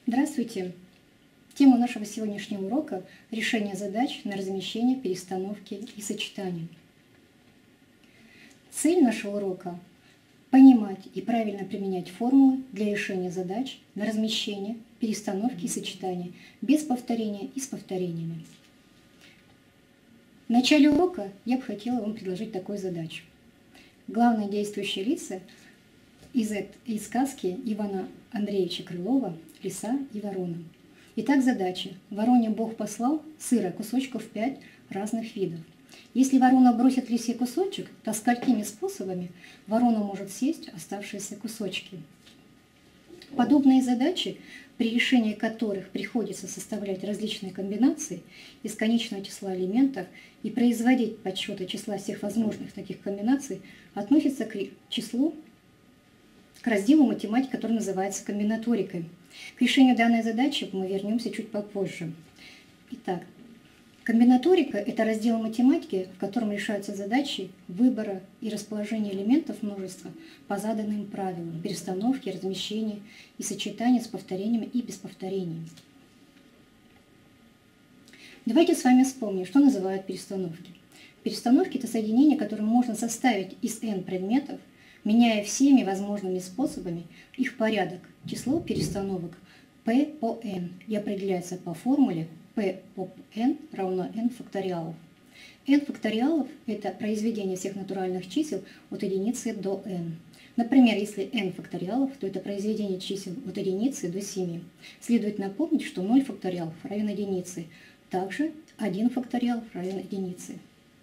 Здравствуйте! Тема нашего сегодняшнего урока – решение задач на размещение, перестановки и сочетания. Цель нашего урока – понимать и правильно применять формулы для решения задач на размещение, перестановки и сочетания без повторения и с повторениями. В начале урока я бы хотела вам предложить такую задачу. Главные действующие лица из сказки Ивана Андреевича Крылова «Лиса и ворона». Итак, задача. Вороне Бог послал сыра кусочков 5 разных видов. Если ворона бросит лисе кусочек, то сколькими способами ворона может съесть оставшиеся кусочки? Подобные задачи, при решении которых приходится составлять различные комбинации из конечного числа элементов и производить подсчеты числа всех возможных таких комбинаций, относятся к числу, к разделу математики, который называется комбинаторикой. К решению данной задачи мы вернемся чуть попозже. Итак, комбинаторика – это раздел математики, в котором решаются задачи выбора и расположения элементов множества по заданным правилам, перестановки, размещения и сочетания с повторениями и без повторений. Давайте с вами вспомним, что называют перестановки. Перестановки – это соединения, которые можно составить из n предметов, меняя всеми возможными способами их порядок. Число перестановок p по n и определяется по формуле p по n равно n факториалов. n факториалов – это произведение всех натуральных чисел от единицы до n. Например, если n факториалов, то это произведение чисел от единицы до 7. Следует напомнить, что 0 факториалов равен единице, также 1 факториал равен единице.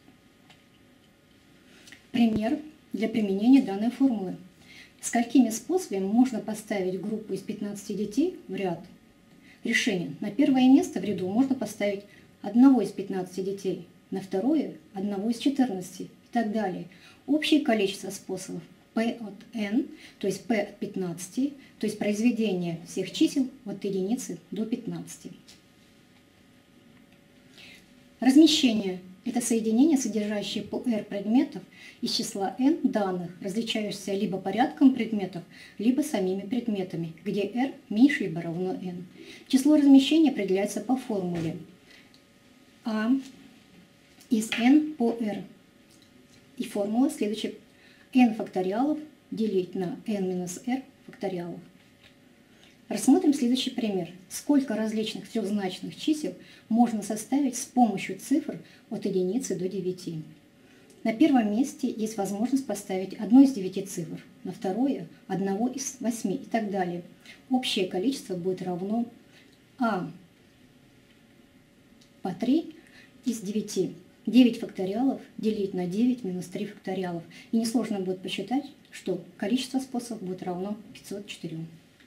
Пример для применения данной формулы. Сколькими способами можно поставить группу из 15 детей в ряд? Решение. На первое место в ряду можно поставить одного из 15 детей, на второе – одного из 14 и так далее. Общее количество способов p от n, то есть p от 15, то есть произведение всех чисел от единицы до 15. Размещение – это соединение, содержащее по r предметов из числа n данных, различающихся либо порядком предметов, либо самими предметами, где r меньше либо равно n. Число размещения определяется по формуле a из n по r. И формула следующая: n факториалов делить на n минус r факториалов. Рассмотрим следующий пример. Сколько различных трехзначных чисел можно составить с помощью цифр от единицы до 9? На первом месте есть возможность поставить одну из 9 цифр, на второе – одного из 8 и так далее. Общее количество будет равно а по 3 из 9. 9 факториалов делить на 9 минус 3 факториалов. И несложно будет посчитать, что количество способов будет равно 504.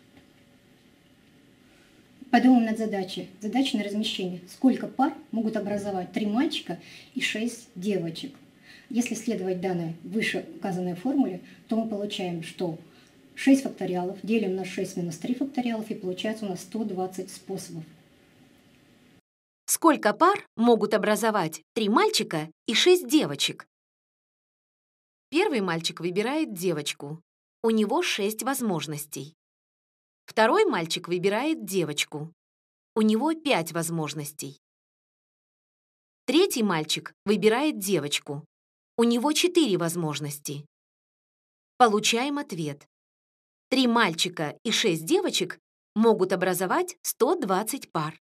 Подумаем над задачей. Задача на размещение. Сколько пар могут образовать 3 мальчика и 6 девочек? Если следовать данной выше указанной формуле, то мы получаем, что 6 факториалов делим на 6 минус 3 факториалов, и получается у нас 120 способов. Сколько пар могут образовать 3 мальчика и 6 девочек? Первый мальчик выбирает девочку. У него 6 возможностей. Второй мальчик выбирает девочку. У него 5 возможностей. Третий мальчик выбирает девочку. У него 4 возможности. Получаем ответ. 3 мальчика и 6 девочек могут образовать 120 пар.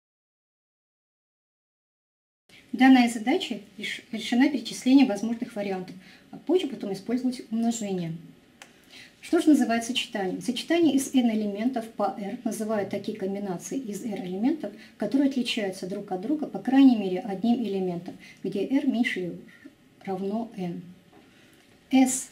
Данная задача решена перечислением возможных вариантов, а позже потом использовать умножение. Что же называют сочетанием? Сочетание из n элементов по r называют такие комбинации из r элементов, которые отличаются друг от друга по крайней мере одним элементом, где r меньше или равно n. S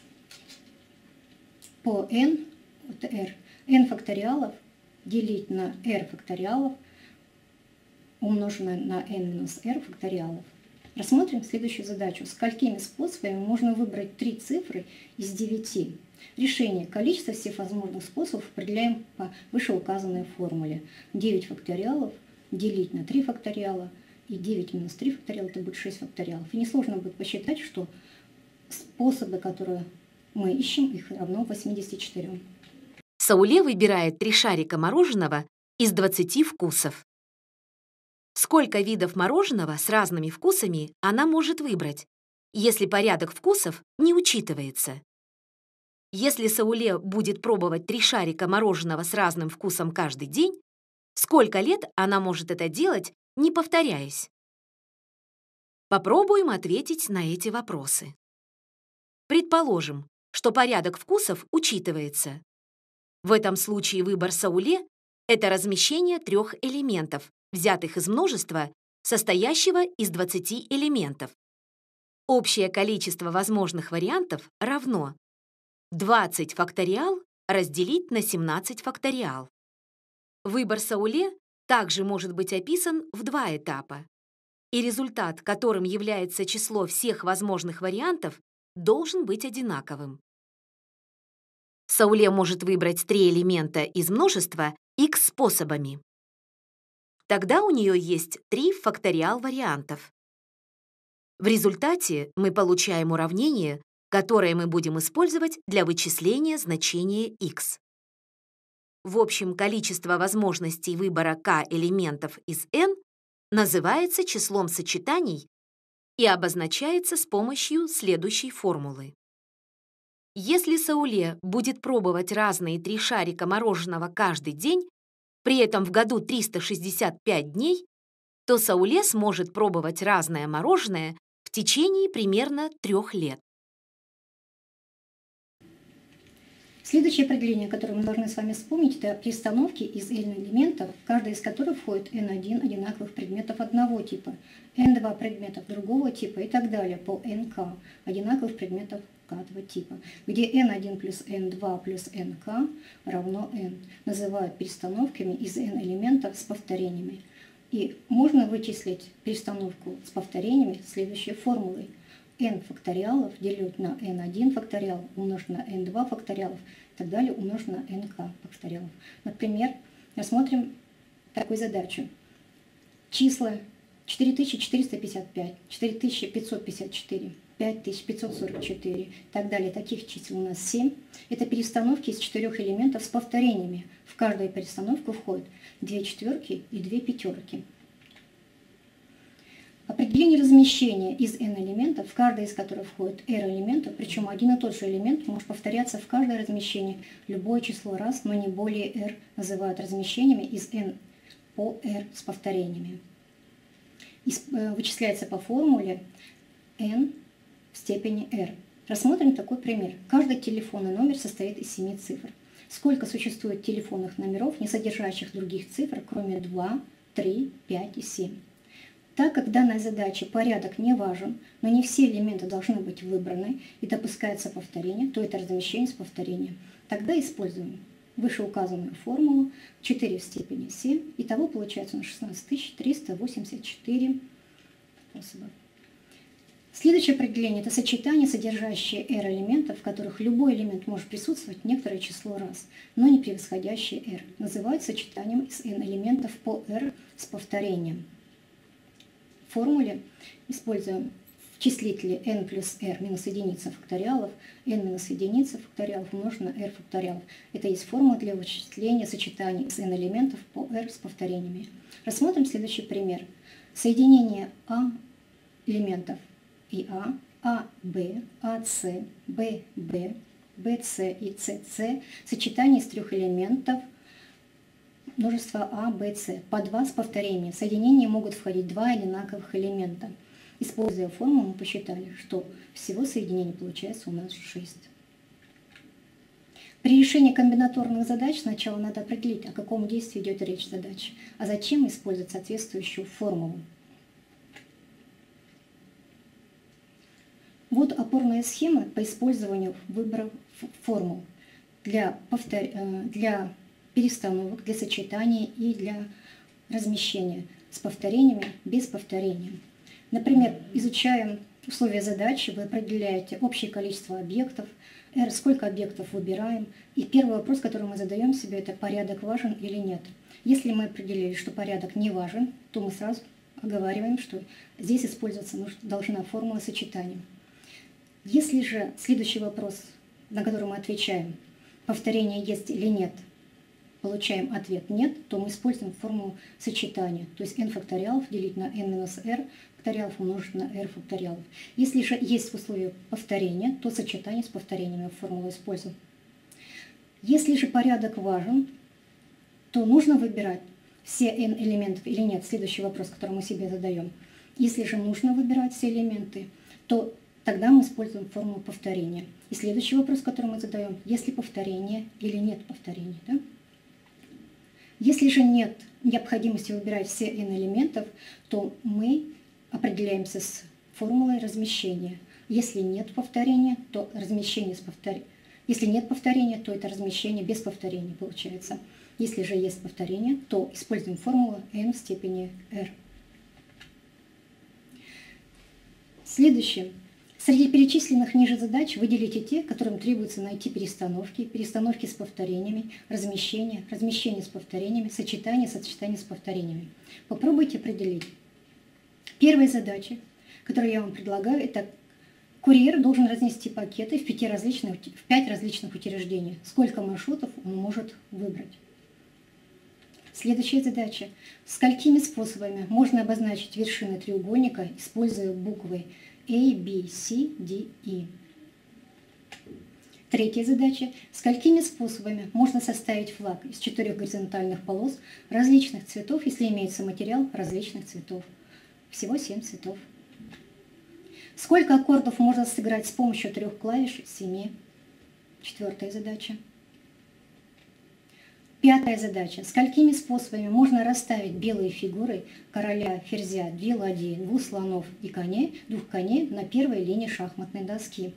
по n от r. n факториалов делить на r факториалов, умноженное на n минус r факториалов. Рассмотрим следующую задачу. Сколькими способами можно выбрать 3 цифры из 9? Решение. Количество всех возможных способов определяем по вышеуказанной формуле. 9 факториалов делить на 3 факториала, и 9 минус 3 факториала это будет 6 факториалов. И несложно будет посчитать, что способы, которые мы ищем, их равно 84. Сауле выбирает 3 шарика мороженого из 20 вкусов. Сколько видов мороженого с разными вкусами она может выбрать, если порядок вкусов не учитывается? Если Сауле будет пробовать 3 шарика мороженого с разным вкусом каждый день, сколько лет она может это делать, не повторяясь? Попробуем ответить на эти вопросы. Предположим, что порядок вкусов учитывается. В этом случае выбор Сауле – это размещение 3 элементов, взятых из множества, состоящего из 20 элементов. Общее количество возможных вариантов равно 20 факториал разделить на 17 факториал. Выбор Сауле также может быть описан в 2 этапа, и результат, которым является число всех возможных вариантов, должен быть одинаковым. Сауле может выбрать 3 элемента из множества x способами. Тогда у нее есть 3 факториал вариантов. В результате мы получаем уравнение, которое мы будем использовать для вычисления значения x. В общем, количество возможностей выбора k элементов из n называется числом сочетаний и обозначается с помощью следующей формулы. Если Сауле будет пробовать разные 3 шарика мороженого каждый день, при этом в году 365 дней, то Сауле сможет пробовать разное мороженое в течение примерно 3 лет. Следующее определение, которое мы должны с вами вспомнить, это перестановки из n элементов, каждый из которых входит n1 одинаковых предметов одного типа, n2 предметов другого типа и так далее по nk одинаковых предметов k-того типа, где n1 плюс n2 плюс nk равно n. Называют перестановками из n элементов с повторениями. И можно вычислить перестановку с повторениями следующей формулой. n факториалов делить на n1 факториал умножить на n2 факториалов и так далее умножить на nk факториалов. Например, рассмотрим такую задачу. Числа 4455, 4554, 5544 и так далее. Таких чисел у нас 7. Это перестановки из 4 элементов с повторениями. В каждую перестановку входят 2 четверки и 2 пятерки. Определение размещения из n элементов, в каждый из которых входит r элементов, причем один и тот же элемент может повторяться в каждое размещение любое число раз, но не более r, называют размещениями из n по r с повторениями. Вычисляется по формуле n в степени r. Рассмотрим такой пример. Каждый телефонный номер состоит из 7 цифр. Сколько существует телефонных номеров, не содержащих других цифр, кроме 2, 3, 5 и 7? Так как в данной задаче порядок не важен, но не все элементы должны быть выбраны и допускается повторение, то это размещение с повторением. Тогда используем вышеуказанную формулу 4 в степени 7. Итого получается у нас 16384 способа. Следующее определение – это сочетание, содержащее r элементов, в которых любой элемент может присутствовать некоторое число раз, но не превосходящее r. Называют сочетанием из n элементов по r с повторением. В формуле используем в числителе n плюс r минус единица факториалов, n минус единица факториалов умножить на r факториалов. Это есть формула для вычисления сочетаний из n элементов по r с повторениями. Рассмотрим следующий пример. Соединение a элементов и а, Б, АС, Б, БС и СС, сочетание из 3 элементов множества А, Б, С, по 2 с повторением. В соединение могут входить 2 одинаковых элемента. Используя формулу, мы посчитали, что всего соединений получается у нас 6. При решении комбинаторных задач сначала надо определить, о каком действии идет речь задачи, а затем использовать соответствующую формулу. Вот опорная схема по использованию выбора формул для перестановок, для сочетания и для размещения с повторениями, без повторения. Например, изучаем условия задачи, вы определяете общее количество объектов, R, сколько объектов выбираем. И первый вопрос, который мы задаем себе, это порядок важен или нет. Если мы определили, что порядок не важен, то мы сразу оговариваем, что здесь использоваться должна формула сочетания. Если же следующий вопрос, на который мы отвечаем, повторение есть или нет, получаем ответ «нет», то мы используем формулу сочетания, то есть n факториалов делить на n минус r факториалов умножить на r факториалов. Если же есть условие повторения, то сочетание с повторениями формулу используем. Если же порядок важен, то нужно выбирать все n элементов или нет. Следующий вопрос, который мы себе задаем. Если же нужно выбирать все элементы, то тогда мы используем формулу повторения. И следующий вопрос, который мы задаем, есть ли повторение или нет повторения. Да? Если же нет необходимости выбирать все n элементов, то мы определяемся с формулой размещения. Если нет повторения, то размещение с повторением. Если нет повторения, то это размещение без повторения получается. Если же есть повторение, то используем формулу n в степени r. Следующее. Среди перечисленных ниже задач выделите те, которым требуется найти перестановки, перестановки с повторениями, размещение с повторениями, сочетание с повторениями. Попробуйте определить. Первая задача, которую я вам предлагаю, это курьер должен разнести пакеты в 5 различных учреждениях. Сколько маршрутов он может выбрать? Следующая задача. Сколькими способами можно обозначить вершины треугольника, используя буквы A, B, C, D, E? Третья задача. Сколькими способами можно составить флаг из 4 горизонтальных полос различных цветов, если имеется материал различных цветов? Всего 7 цветов. Сколько аккордов можно сыграть с помощью 3 клавиш из 7? Четвертая задача. Пятая задача. Сколькими способами можно расставить белые фигуры короля, ферзя, 2 ладьи, 2 слонов и 2 коней на первой линии шахматной доски?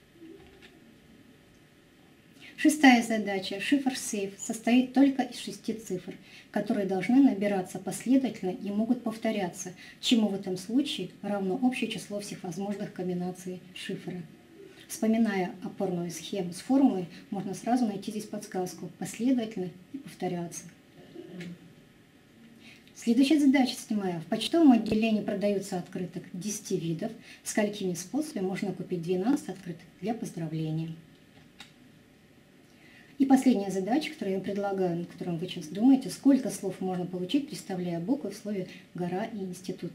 Шестая задача. Шифр сейф состоит только из 6 цифр, которые должны набираться последовательно и могут повторяться, чему в этом случае равно общее число всех возможных комбинаций шифра. Вспоминая опорную схему с формулой, можно сразу найти здесь подсказку «последовательно» и «повторяться». Следующая задача, 7. В почтовом отделении продаются открыток 10 видов. Сколькими способами можно купить 12 открыток для поздравления? И последняя задача, которую я предлагаю, над которой вы сейчас думаете, сколько слов можно получить, представляя буквы в слове «гора» и «институт».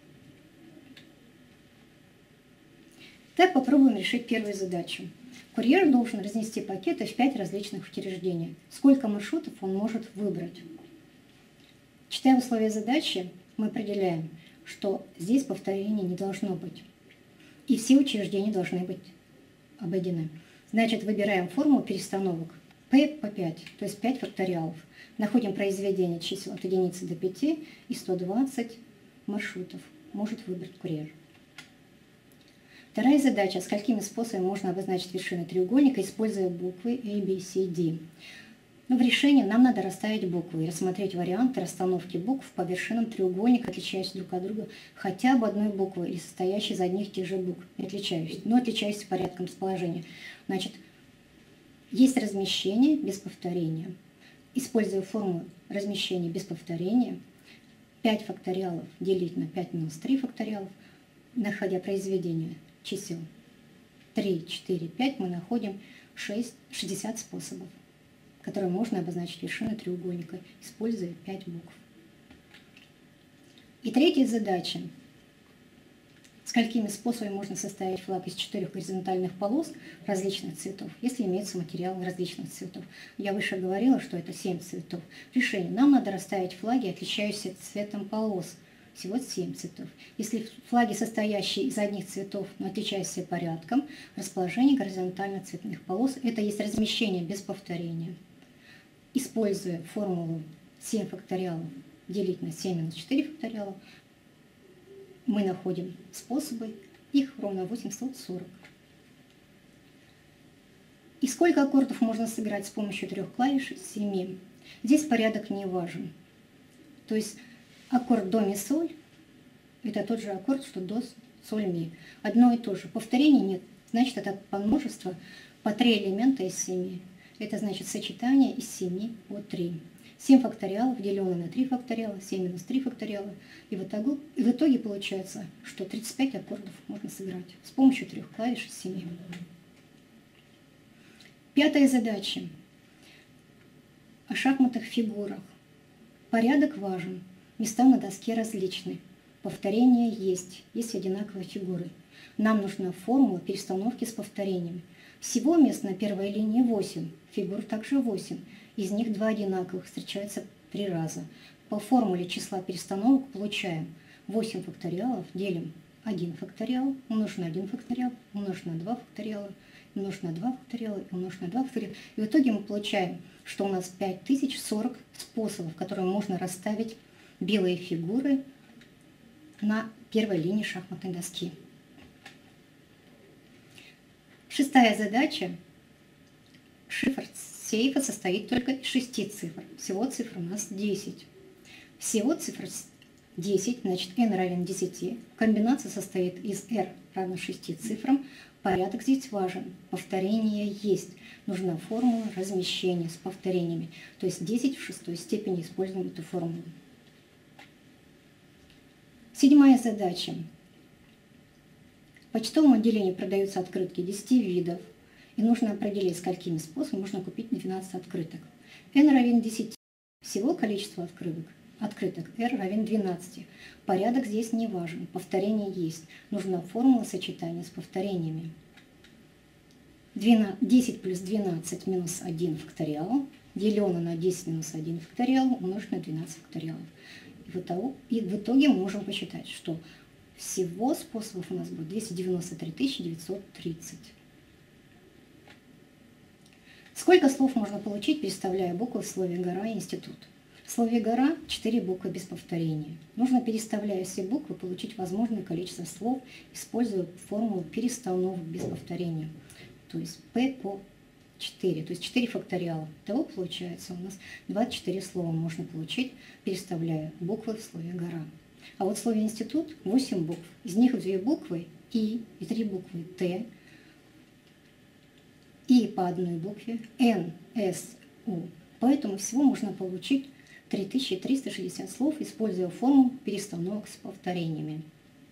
Так попробуем решить первую задачу. Курьер должен разнести пакеты в 5 различных учреждений. Сколько маршрутов он может выбрать? Читая условия задачи, мы определяем, что здесь повторений не должно быть. И все учреждения должны быть обойдены. Значит, выбираем формулу перестановок. P по 5, то есть 5 факториалов. Находим произведение чисел от единицы до 5 и 120 маршрутов может выбрать курьер. Вторая задача. Сколькими способами можно обозначить вершины треугольника, используя буквы A, B, C, D? Но в решении нам надо расставить буквы и рассмотреть варианты расстановки букв по вершинам треугольника, отличающихся друг от друга хотя бы одной буквой или состоящей из одних и тех же букв, но отличающихся порядком расположения. Значит, есть размещение без повторения. Используя формулу размещения без повторения, 5 факториалов делить на 5 минус 3 факториалов, находя произведение чисел 3, 4, 5, мы находим 60 способов, которые можно обозначить вершины треугольника, используя 5 букв. И третья задача. Сколькими способами можно составить флаг из 4 горизонтальных полос различных цветов, если имеется материал различных цветов? Я выше говорила, что это 7 цветов. Решение. Нам надо расставить флаги, отличающиеся цветом полос. Всего 7 цветов. Если флаги, состоящие из одних цветов, но отличающиеся порядком, расположение горизонтально цветных полос – это есть размещение без повторения. Используя формулу 7 факториалов делить на 7 минус 4 факториалов, мы находим способы, их ровно 840. И сколько аккордов можно сыграть с помощью 3 клавиш из 7? Здесь порядок не важен. То есть аккорд до, ми, соль – это тот же аккорд, что до, соль, ми. Одно и то же. Повторений нет. Значит, это подмножество по 3 элемента из 7. Это значит сочетание из 7 по 3. 7 факториалов, деленное на 3 факториала, 7 минус 3 факториала. И в итоге получается, что 35 аккордов можно сыграть с помощью 3 клавиш из 7. Пятая задача. О шахматных фигурах. Порядок важен, места на доске различны. Повторения есть одинаковые фигуры. Нам нужна формула перестановки с повторением. Всего мест на первой линии 8, фигур также 8. Из них 2 одинаковых, встречаются 3 раза. По формуле числа перестановок получаем 8 факториалов, делим 1 факториал, умножить на 1 факториал, умножить на 2 факториала, умножить на 2 факториала, умножить на 2 факториала. И в итоге мы получаем, что у нас 5040 способов, которыми можно расставить белые фигуры на первой линии шахматной доски. Шестая задача. Шифр сейфа состоит только из 6 цифр. Всего цифр у нас 10. Всего цифр 10, значит n равен 10. Комбинация состоит из r равно 6 цифрам. Порядок здесь важен. Повторение есть. Нужна формула размещения с повторениями. То есть 10 в шестой степени используем эту формулу. Седьмая задача. В почтовом отделении продаются открытки 10 видов. И нужно определить, сколькими способами можно купить 12 открыток. n равен 10. Всего количество открыток r равен 12. Порядок здесь не важен. Повторение есть. Нужна формула сочетания с повторениями. 10 плюс 12 минус 1 факториал, делено на 10 минус 1 факториал, умножить на 12 факториалов. И в итоге мы можем посчитать, что всего способов у нас будет 293 930. Сколько слов можно получить, переставляя буквы в слове «гора» и «институт»? В слове «гора» 4 буквы без повторения. Нужно, переставляя все буквы, получить возможное количество слов, используя формулу перестановок без повторения. То есть P по 4, то есть 4 факториала. Итого получается у нас 24 слова можно получить, переставляя буквы в слове «гора». А вот в слове «институт» 8 букв. Из них 2 буквы И и 3 буквы Т. И по одной букве Н, С, У. Поэтому всего можно получить 3360 слов, используя формулу перестановок с повторениями.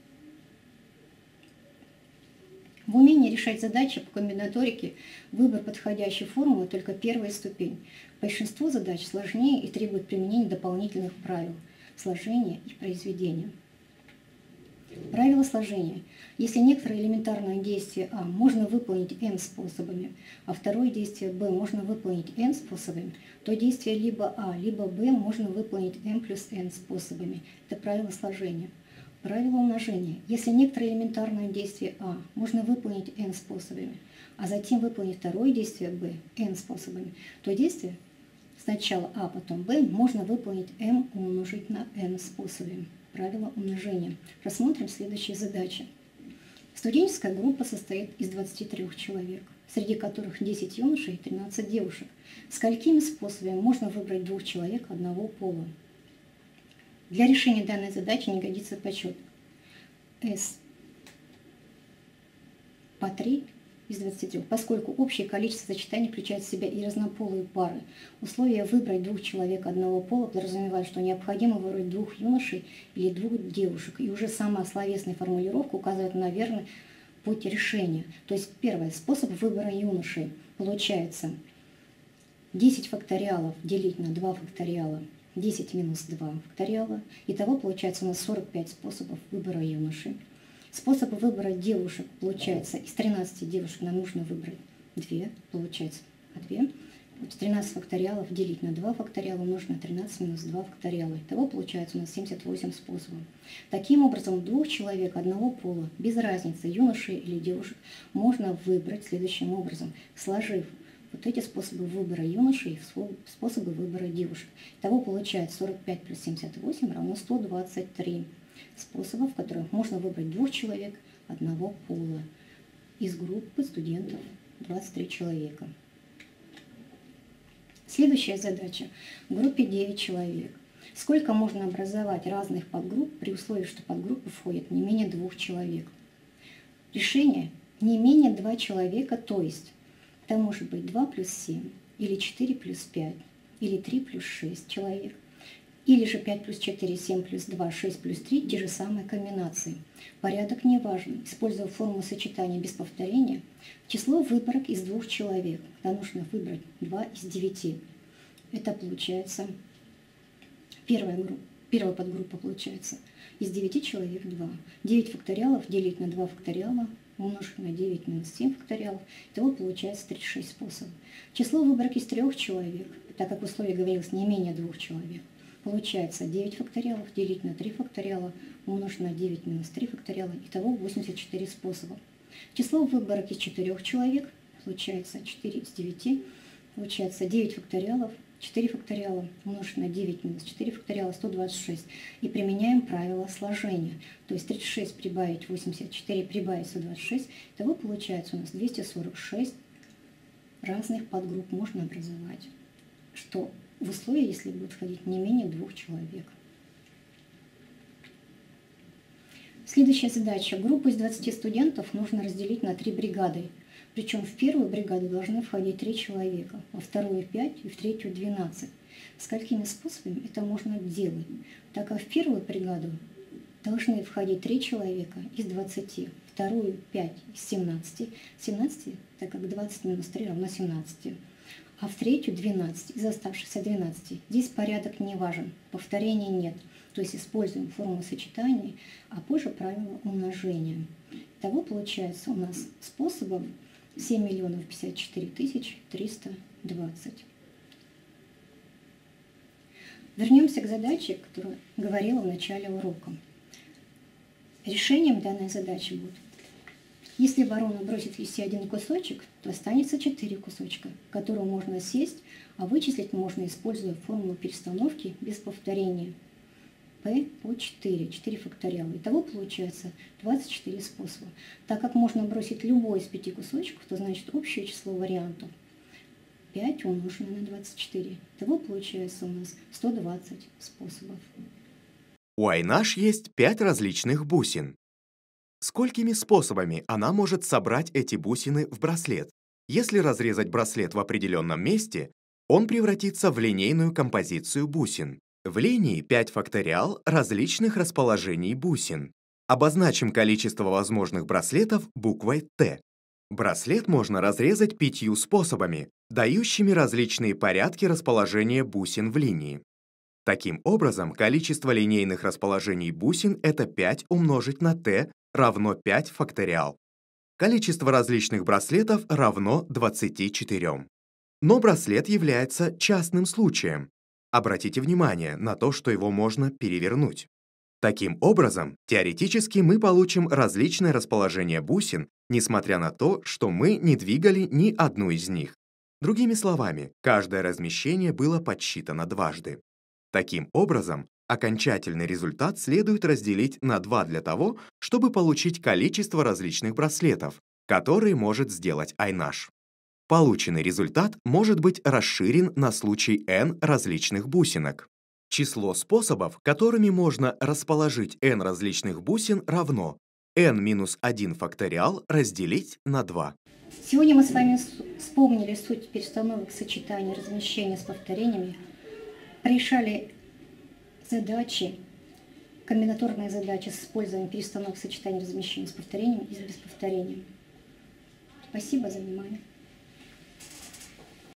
В умении решать задачи по комбинаторике выбор подходящей формулы только первая ступень. Большинство задач сложнее и требует применения дополнительных правил сложения и произведения. Правило сложения. Если некоторое элементарное действие А можно выполнить n способами, а второе действие Б можно выполнить n способами, то действие либо А, либо Б можно выполнить m плюс n способами. Это правило сложения. Правило умножения. Если некоторое элементарное действие А можно выполнить n способами, а затем выполнить второе действие Б n способами, то действие сначала А, потом Б можно выполнить m умножить на n способами. Правило умножения. Рассмотрим следующие задачи. Студенческая группа состоит из 23 человек, среди которых 10 юношей и 13 девушек. Сколькими способами можно выбрать 2 человек одного пола? Для решения данной задачи не годится подсчет. S по 3 из 23, поскольку общее количество сочетаний включает в себя и разнополые пары. Условие выбрать 2 человек одного пола подразумевает, что необходимо выбрать 2 юношей или 2 девушек. И уже сама словесная формулировка указывает на верный путь решения. То есть первый способ выбора юношей. Получается 10 факториалов делить на 2 факториала, 10 минус 2 факториала. Итого получается у нас 45 способов выбора юношей. Способы выбора девушек получается из 13 девушек нам нужно выбрать 2, получается 2. 13 факториалов делить на 2 факториала умножить на 13 минус 2 факториала. Итого получается у нас 78 способов. Таким образом, 2 человек одного пола, без разницы, юношей или девушек, можно выбрать следующим образом, сложив вот эти способы выбора юношей в способы выбора девушек. Итого получается 45 плюс 78 равно 123 способов, в которых можно выбрать 2 человек одного пола. Из группы студентов 23 человека. Следующая задача. В группе 9 человек. Сколько можно образовать разных подгрупп при условии, что в подгруппы входит не менее 2 человек? Решение не менее 2 человека, то есть это может быть 2 плюс 7, или 4 плюс 5, или 3 плюс 6 человек, или же 5 плюс 4, 7 плюс 2, 6 плюс 3, те же самые комбинации. Порядок не важен. Используя формулу сочетания без повторения, число выборок из 2 человек, когда нужно выбрать 2 из 9. Это получается первая подгруппа получается из 9 человек 2. 9 факториалов делить на 2 факториала умножить на 9 минус 7 факториалов. Итого получается 36 способов. Число выборки из 3 человек, так как в условии говорилось не менее 2 человек, получается 9 факториалов делить на 3 факториала умножить на 9 минус 3 факториала. Итого 84 способа. Число выборок из 4 человек получается 4 из 9, получается 9 факториалов, 4 факториала умножить на 9 минус 4 факториала 126. И применяем правило сложения. То есть 36 прибавить 84 прибавить 126. Итого получается у нас 246 разных подгрупп можно образовать. Что в условии, если будет входить не менее 2 человек. Следующая задача. Группу из 20 студентов нужно разделить на 3 бригады. Причем в первую бригаду должны входить 3 человека, во вторую 5 и в третью 12. Сколькими способами это можно делать? Так как в первую бригаду должны входить 3 человека из 20, вторую 5 из 17, 17, так как 20 минус 3 равно 17, а в третью 12 из оставшихся 12. Здесь порядок не важен, повторений нет. То есть используем формулу сочетания, а позже правило умножения. Итого получается у нас способов 7 миллионов 54 тысяч 320. Вернемся к задаче, которую говорила в начале урока. Решением данной задачи будет: если ворона бросит в лисе 1 кусочек, то останется 4 кусочка, которые можно съесть, а вычислить можно, используя формулу перестановки без повторения. P по 4, 4 факториала. Итого получается 24 способа. Так как можно бросить любой из 5 кусочков, то значит общее число вариантов 5 умноженное на 24. Итого получается у нас 120 способов. У Айнаш есть 5 различных бусин. Сколькими способами она может собрать эти бусины в браслет? Если разрезать браслет в определенном месте, он превратится в линейную композицию бусин. В линии 5 факториал различных расположений бусин. Обозначим количество возможных браслетов буквой Т. Браслет можно разрезать 5 способами, дающими различные порядки расположения бусин в линии. Таким образом, количество линейных расположений бусин – это 5 умножить на Т равно 5 факториал. Количество различных браслетов равно 24. Но браслет является частным случаем. Обратите внимание на то, что его можно перевернуть. Таким образом, теоретически мы получим различное расположение бусин, несмотря на то, что мы не двигали ни одну из них. Другими словами, каждое размещение было подсчитано дважды. Таким образом, окончательный результат следует разделить на 2 для того, чтобы получить количество различных браслетов, которые может сделать Айнаш. Полученный результат может быть расширен на случай n различных бусинок. Число способов, которыми можно расположить n различных бусин, равно n минус 1 факториал разделить на 2. Сегодня мы с вами вспомнили суть перестановок, сочетаний, размещения с повторениями, решали задачи, комбинаторные задачи с использованием перестановок, сочетаний, размещения с повторениями и без повторения. Спасибо за внимание.